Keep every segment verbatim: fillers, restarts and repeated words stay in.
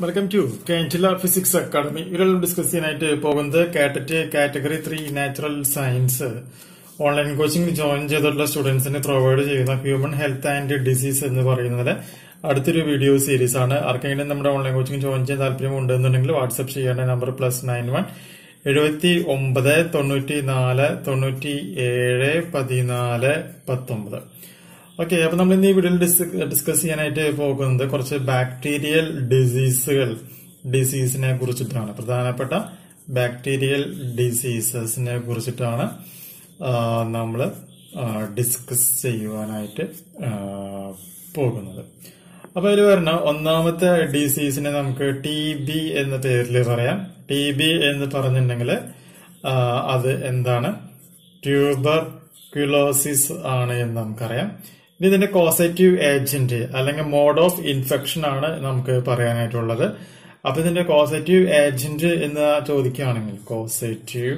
Welcome to കാൻറ്റില physics academy. ഇതിൽ discuss ചെയ്യാനായിട്ട് പോകുന്നത് കാറ്ററ്റ് category three natural science online coaching join ചെയ്തിട്ടുള്ള സ്റ്റുഡൻസിന് പ്രൊവൈഡ് ചെയ്യുന്ന ഹ്യൂമൻ ഹെൽത്ത് ആൻഡ് ഡിസീസ് എന്ന് പറയുന്നതിലെ അടുത്തൊരു വീഡിയോ സീരീസ് ആണ്. ആർക്കെങ്കിലും നമ്മുടെ ഓൺലൈൻ കോച്ചിങ് ജോയിൻ ചെയ്യാൻ താല്പര്യം ഉണ്ടെന്നുണ്ടെങ്കിൽ വാട്സ്ആപ്പ് ചെയ്യേണ്ട നമ്പർ പ്ലസ് നയൻ വൺ എഴുപത്തി ഒമ്പത് തൊണ്ണൂറ്റി നാല് തൊണ്ണൂറ്റി ഏഴ് പതിനാല് പത്തൊമ്പത്. ഓക്കെ, അപ്പൊ നമ്മൾ ഇന്ന് ഈ വീഡിയോയിൽ ഡിസ്കസ് ചെയ്യാനായിട്ട് പോകുന്നത് കുറച്ച് ബാക്ടീരിയൽ ഡിസീസുകൾ ഡിസീസിനെ കുറിച്ചിട്ടാണ്. പ്രധാനപ്പെട്ട ബാക്ടീരിയൽ ഡിസീസസിനെ കുറിച്ചിട്ടാണ് നമ്മൾ ഡിസ്കസ് ചെയ്യുവാനായിട്ട് പോകുന്നത്. അപ്പൊ അതിൽ വരുന്ന ഒന്നാമത്തെ ഡിസീസിനെ നമുക്ക് ടി ബി എന്ന പേരിൽ പറയാം. ടി ബി എന്ന് പറഞ്ഞിട്ടുണ്ടെങ്കിൽ അത് എന്താണ്? ട്യൂബർക്യുലോസിസ് ആണ് എന്ന് നമുക്കറിയാം. ഇതിന്റെ കോസേറ്റീവ് ഏജന്റ് അല്ലെങ്കിൽ മോഡ് ഓഫ് ഇൻഫെക്ഷൻ ആണ് നമുക്ക് പറയാനായിട്ടുള്ളത്. അപ്പൊ ഇതിന്റെ കോസേറ്റീവ് ഏജന്റ് എന്ന് ചോദിക്കുകയാണെങ്കിൽ causative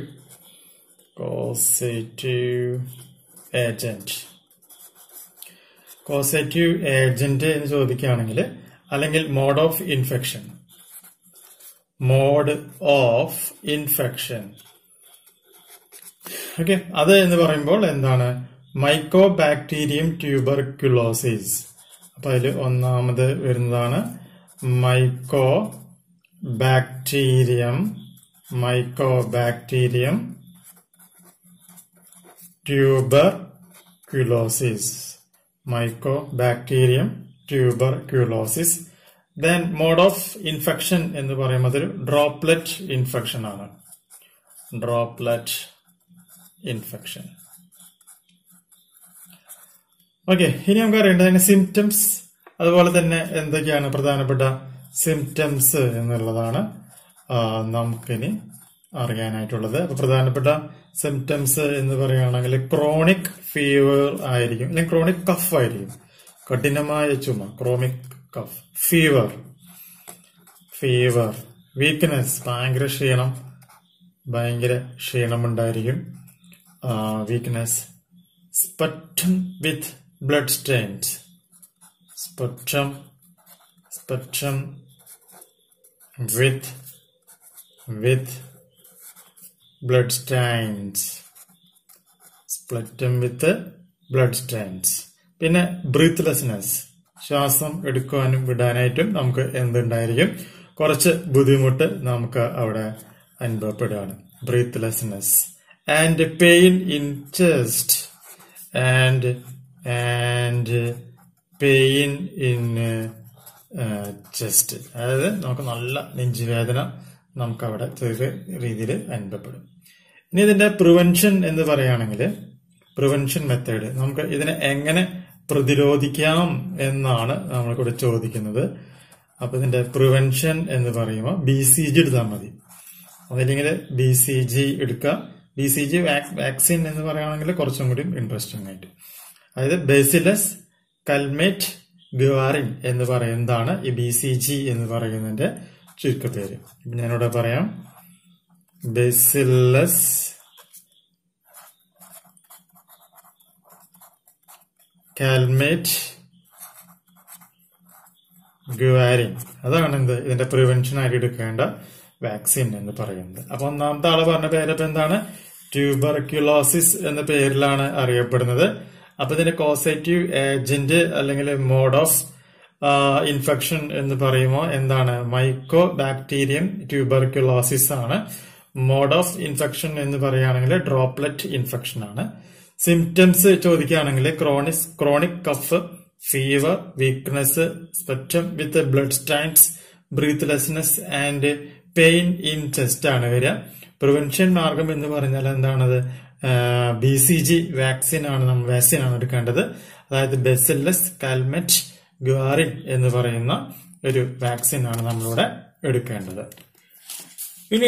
causative agent causative agent എന്ന് ചോദിക്കുകയാണെങ്കിൽ അല്ലെങ്കിൽ mode of infection mode of infection okay, അത് എന്ന് പറയുമ്പോൾ എന്താണ്? Mycobacterium tuberculosis. അപ്പൊ അതിൽ ഒന്നാമത് വരുന്നതാണ് myco bacterium mycobacterium tuberculosis mycobacterium tuberculosis. Then mode of infection എന്ന് പറയുന്നത് ഡ്രോപ്ലെറ്റ് ഇൻഫെക്ഷൻ ആണ്. Droplet infection. ഓക്കെ, ഇനി നമുക്ക് അറിയേണ്ടതിന് സിംറ്റംസ്, അതുപോലെ തന്നെ എന്തൊക്കെയാണ് പ്രധാനപ്പെട്ട സിംറ്റംസ് എന്നുള്ളതാണ് നമുക്കിനി അറിയാനായിട്ടുള്ളത്. അപ്പൊ പ്രധാനപ്പെട്ട സിംറ്റംസ് എന്ന് പറയുകയാണെങ്കിൽ ക്രോണിക് ഫീവർ ആയിരിക്കും, അല്ലെങ്കിൽ ക്രോണിക് കഫ് ആയിരിക്കും. കഠിനമായ ചുമ, chronic cough. Fever fever weakness, ഭയങ്കര ക്ഷീണം ഭയങ്കര ക്ഷീണമുണ്ടായിരിക്കും. Weakness. Spectrum with blood stains spectrum spectrum with with blood stains spectrum with blood stains. പിന്നെ ബ്രീത്ത്ലെസ്നെസ്, ശ്വാസം എടുക്കുവാനും വിടാനായിട്ടും നമുക്ക് എന്തുണ്ടായിരിക്കും? കുറച്ച് ബുദ്ധിമുട്ട് നമുക്ക് അവിടെ അനുഭവപ്പെടുകയാണ്. Breathlessness. And pain in chest and and pain in chest. അതായത് നമുക്ക് നല്ല നെഞ്ചുവേദന നമുക്ക് അവിടെ ചെറിയ രീതിയിൽ അനുഭവപ്പെടും. ഇനി ഇതിന്റെ പ്രിവെൻഷൻ എന്ന് പറയുകയാണെങ്കിൽ പ്രിവെൻഷൻ മെത്തേഡ്, നമുക്ക് ഇതിനെ എങ്ങനെ പ്രതിരോധിക്കാം എന്നാണ് നമ്മൾക്കിവിടെ ചോദിക്കുന്നത്. അപ്പൊ ഇതിന്റെ പ്രിവെൻഷൻ എന്ന് പറയുമ്പോൾ ബി സി ജി എടുത്താൽ മതി. അതല്ലെങ്കിൽ ബി സി ജി എടുക്കുക. ബി സി ജി വാക്സിൻ എന്ന് പറയുകയാണെങ്കിൽ കുറച്ചും കൂടി ഇൻട്രസ്റ്റിംഗ് ആയിട്ട്, അതായത് ബേസിലസ് കൽമേറ്റ് ഗ്വാറിൻ എന്ന് പറയുന്നതാണ് ഈ ബി സി ജി എന്ന് പറയുന്നതിന്റെ ചുരുക്കപ്പേര്. ഞാനിവിടെ പറയാം. ബേസിലസ് കാൽമേറ്റ് ഗ്വാരിൻ, അതാണ് എന്ത് ഇതിന്റെ പ്രിവെൻഷൻ ആയിട്ട് എടുക്കേണ്ട വാക്സിൻ എന്ന് പറയുന്നത്. അപ്പൊ ഒന്നാമത്തെ ആള് പറഞ്ഞ പേരപ്പം എന്താണ്? ട്യൂബർക്യുലോസിസ് എന്ന പേരിലാണ് അറിയപ്പെടുന്നത്. അപ്പൊ ഇതിന്റെ കോസേറ്റീവ് ഏജന്റ് അല്ലെങ്കിൽ മോഡ് ഓഫ് ഇൻഫെക്ഷൻ എന്ന് പറയുമ്പോൾ എന്താണ്? മൈക്കോ ബാക്ടീരിയം ട്യൂബർക്യുലോസിസ് ആണ്. മോഡ് ഓഫ് ഇൻഫെക്ഷൻ എന്ന് പറയുകയാണെങ്കിൽ ഡ്രോപ്ലെറ്റ് ഇൻഫെക്ഷൻ ആണ്. സിംറ്റംസ് ചോദിക്കുകയാണെങ്കിൽ chronic chronic cough, fever, weakness, spectrum with blood stains, breathlessness and pain in chest ആണ് വരിക. പ്രിവെൻഷൻ മാർഗം എന്ന് പറഞ്ഞാൽ എന്താണത്? ബി സി ജി വാക്സിൻ ആണ് നമ്മൾ വാക്സിൻ ആണ് എടുക്കേണ്ടത്. അതായത് ബേസിലസ് കാൽമേറ്റ് ഗ്വാറിൻ എന്ന് പറയുന്ന ഒരു വാക്സിൻ ആണ് നമ്മളിവിടെ എടുക്കേണ്ടത്. ഇനി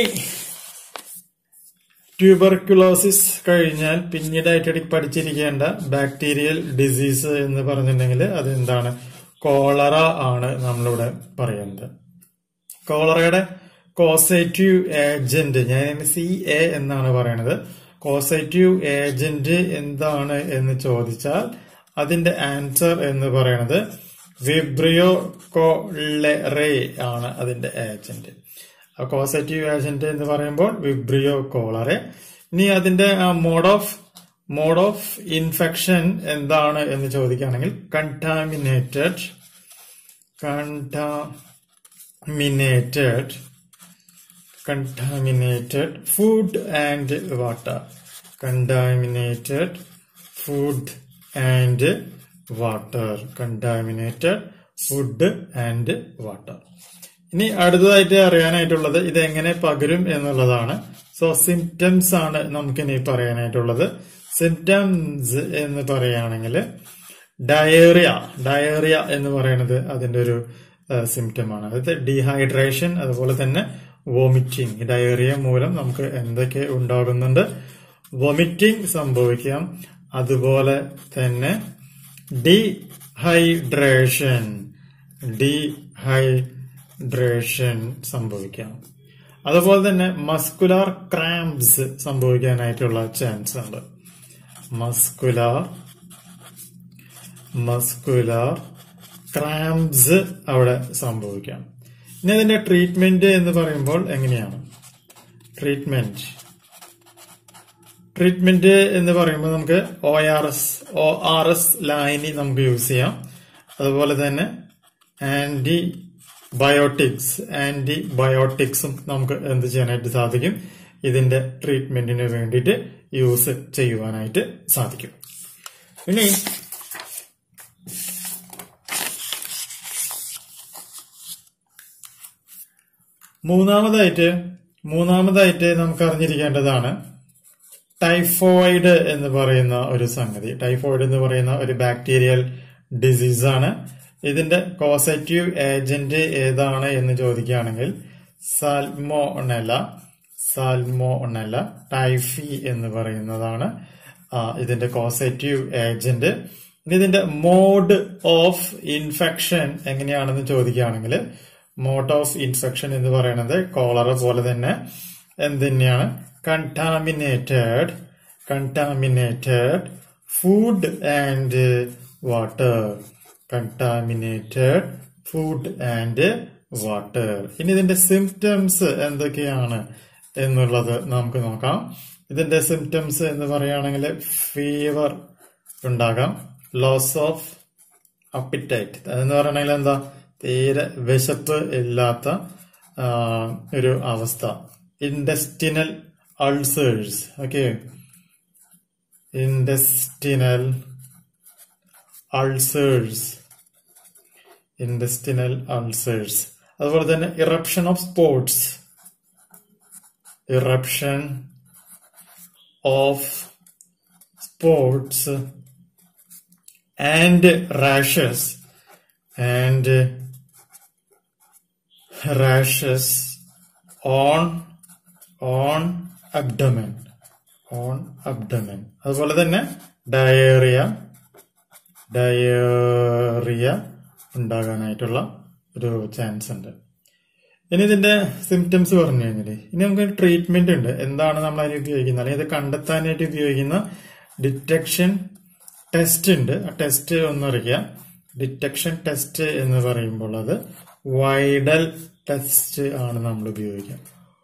ട്യൂബർക്യുലോസിസ് കഴിഞ്ഞാൽ പിന്നീടായിട്ട് പഠിച്ചിരിക്കേണ്ട ബാക്ടീരിയൽ ഡിസീസ് എന്ന് പറഞ്ഞിട്ടുണ്ടെങ്കിൽ അതെന്താണ്? കോളറ ആണ് നമ്മളിവിടെ പറയുന്നത്. കോളറയുടെ കോസേറ്റീവ് ഏജന്റ് ഞാൻ സി എ എന്നാണ് പറയണത്. കോസേറ്റീവ് ഏജന്റ് എന്താണ് എന്ന് ചോദിച്ചാൽ അതിന്റെ ആൻസർ എന്ന് പറയുന്നത് വിബ്രിയോ കോളറെ ആണ് അതിന്റെ ഏജന്റ്. കോസറ്റീവ് ഏജന്റ് എന്ന് പറയുമ്പോൾ വിബ്രിയോ കോളറെ. ഇനി അതിന്റെ mode of mode of infection എന്താണ് എന്ന് ചോദിക്കുകയാണെങ്കിൽ contaminated contaminated contaminated food and water. Contaminated food and water. Contaminated food and water. ഇനി അടുത്തതായിട്ട് അറിയാനായിട്ടുള്ളത് ഇത് എങ്ങനെ പകരും എന്നുള്ളതാണ്. സോ സിംറ്റംസ് ആണ് നമുക്കിനി പറയാനായിട്ടുള്ളത്. സിംറ്റംസ് എന്ന് പറയുകയാണെങ്കിൽ ഡയേറിയ ഡയേറിയ എന്ന് പറയുന്നത് അതിന്റെ ഒരു സിംറ്റം ആണ്. അതായത് ഡീഹൈഡ്രേഷൻ, അതുപോലെ തന്നെ വോമിറ്റിംഗ്. ഡയേറിയ മൂലം നമുക്ക് എന്തൊക്കെ ഉണ്ടാകുന്നുണ്ട്? വോമിറ്റിംഗ് സംഭവിക്കാം, അതുപോലെ തന്നെ ഡീഹൈഡ്രേഷൻ ഡീഹൈഡ്രേഷൻ സംഭവിക്കാം, അതുപോലെ തന്നെ മസ്കുലാർ ക്രാംപ്സ് സംഭവിക്കാനായിട്ടുള്ള ചാൻസ് ഉണ്ട്. മസ്കുലാർ മസ്കുലാർ ക്രാംപ്സ് അവിടെ സംഭവിക്കാം. ഇനി അതിന്റെ ട്രീറ്റ്മെന്റ് എന്ന് പറയുമ്പോൾ എങ്ങനെയാണ്? ട്രീറ്റ്മെന്റ് ട്രീറ്റ്മെന്റ് എന്ന് പറയുമ്പോൾ നമുക്ക് O R S O R S ലായനി നമുക്ക് യൂസ് ചെയ്യാം. അതുപോലെ തന്നെ ആന്റി ബയോട്ടിക്സ് ആന്റിബയോട്ടിക്സും നമുക്ക് എന്ത് ചെയ്യാനായിട്ട് സാധിക്കും? ഇതിന്റെ ട്രീറ്റ്മെന്റിന് വേണ്ടിയിട്ട് യൂസ് ചെയ്യുവാനായിട്ട് സാധിക്കും. ഇനി മൂന്നാമതായിട്ട് മൂന്നാമതായിട്ട് നമുക്ക് അറിഞ്ഞിരിക്കേണ്ടതാണ് ടൈഫോയിഡ് എന്ന് പറയുന്ന ഒരു സംഗതി. ടൈഫോയിഡ് എന്ന് പറയുന്ന ഒരു ബാക്ടീരിയൽ ഡിസീസ് ആണ്. ഇതിന്റെ കോസറ്റീവ് ഏജന്റ് ഏതാണ് എന്ന് ചോദിക്കുകയാണെങ്കിൽ സാൽമോണെല്ല സാൽമോണെല്ല ടൈഫി എന്ന് പറയുന്നതാണ് ഇതിന്റെ കോസറ്റീവ് ഏജന്റ്. ഇതിന്റെ മോഡ് ഓഫ് ഇൻഫെക്ഷൻ എങ്ങനെയാണെന്ന് ചോദിക്കുകയാണെങ്കിൽ മോഡ് ഓഫ് ഇൻഫെക്ഷൻ എന്ന് പറയുന്നത് കോളറ പോലെ തന്നെ എന്ത് തന്നെയാണ്? Contaminated contaminated food and water contaminated food and water. ഇനി ഇതിന്റെ സിംറ്റംസ് എന്തൊക്കെയാണ് എന്നുള്ളത് നമുക്ക് നോക്കാം. ഇതിന്റെ സിംറ്റംസ് എന്ന് പറയുകയാണെങ്കിൽ ഫീവർ ഉണ്ടാകാം, ലോസ് ഓഫ് അപ്പിറ്റൈറ്റ് എന്ന് പറയണെങ്കിൽ എന്താ? തീരെ വിശപ്പ് ഇല്ലാത്ത ഒരു അവസ്ഥ. Intestinal ulcers, okay, intestinal ulcers intestinal ulcers അതുപോലെ തന്നെ eruption of spots eruption of spots and rashes and rashes on on abdomen on abdomen അതുപോലെ തന്നെ ഡയേറിയ ഡയേറിയ ഉണ്ടാകാനായിട്ടുള്ള ഒരു ചാൻസ് ഉണ്ട്. ഇനി ഇതിന്റെ സിംറ്റംസ് പറഞ്ഞു കഴിഞ്ഞാല് ഇനി നമുക്ക് ട്രീറ്റ്മെന്റ് ഉണ്ട്. എന്താണ് നമ്മൾ അതിന് ഉപയോഗിക്കുന്നത്, അല്ലെങ്കിൽ ഇത് കണ്ടെത്താനായിട്ട് ഉപയോഗിക്കുന്ന ഡിറ്റക്ഷൻ ടെസ്റ്റ് ഉണ്ട്. ആ ടെസ്റ്റ് ഒന്നറിയാം. ഡിറ്റക്ഷൻ ടെസ്റ്റ് എന്ന് പറയുമ്പോൾ അത് വൈഡൽ ടെസ്റ്റ് ആണ് നമ്മൾ ഉപയോഗിക്കുക.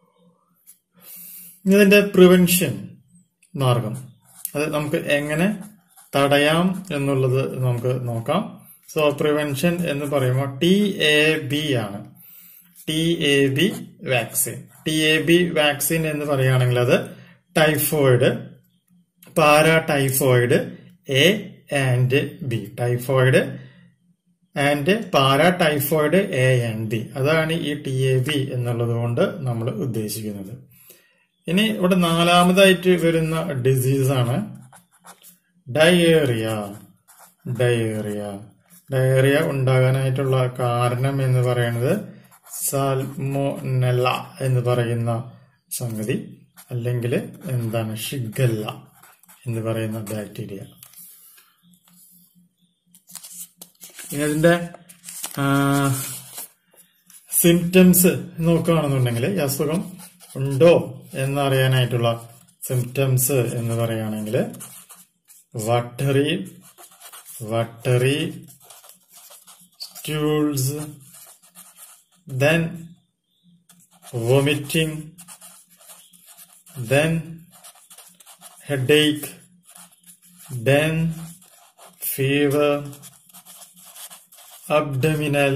ഇതിന്റെ പ്രിവെൻഷൻ മാർഗം അത് നമുക്ക് എങ്ങനെ തടയാം എന്നുള്ളത് നമുക്ക് നോക്കാം. സോ പ്രിവെൻഷൻ എന്ന് പറയുമ്പോൾ ടി എ ബി ആണ്. T A B vaccine T A B vaccine എന്ന് പറയുകയാണെങ്കിൽ അത് typhoid, para typhoid A and B, typhoid and para typhoid A and B, അതാണ് ഈ ടി എ ബി എന്നുള്ളത് കൊണ്ട് നമ്മൾ ഉദ്ദേശിക്കുന്നത്. ഇനി ഇവിടെ നാലാമതായിട്ട് വരുന്ന ഡിസീസാണ് ഡയേറിയ. ഡയേറിയ ഡയേറിയ ഉണ്ടാകാനായിട്ടുള്ള കാരണം എന്ന് പറയുന്നത് സാൽമോനെല്ല എന്ന് പറയുന്ന സംഗതി, അല്ലെങ്കിൽ എന്താണ് ഷിഗല്ല എന്ന് പറയുന്ന ബാക്ടീരിയ. ഇനി അതിന്റെ സിംറ്റംസ് നോക്കുകയാണെന്നുണ്ടെങ്കിൽ ഈ അസുഖം ഉണ്ടോ എന്നറിയാനായിട്ടുള്ള സിംറ്റംസ് എന്ന് പറയുകയാണെങ്കിൽ watery watery stools, then vomiting, then headache, then fever, abdominal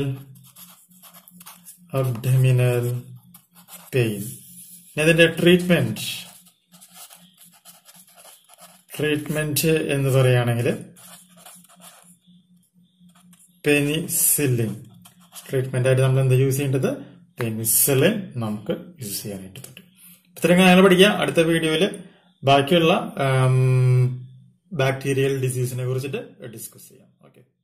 abdominal pain. ഇതിന്റെ ട്രീറ്റ്മെന്റ് ട്രീറ്റ്മെന്റ് എന്ന് പറയുകയാണെങ്കിൽ പെനിസിലിൻ ട്രീറ്റ്മെന്റ് ആയിട്ട് നമ്മൾ എന്താ യൂസ് ചെയ്യേണ്ടത്? പെനിസിലിൻ നമുക്ക് യൂസ് ചെയ്യാനായിട്ട് പറ്റും. ഇത്രയും കാര്യങ്ങൾ പഠിക്കുക. അടുത്ത വീഡിയോയിൽ ബാക്കിയുള്ള ബാക്ടീരിയൽ ഡിസീസിനെ കുറിച്ചിട്ട് ഡിസ്കസ് ചെയ്യാം. ഓക്കെ.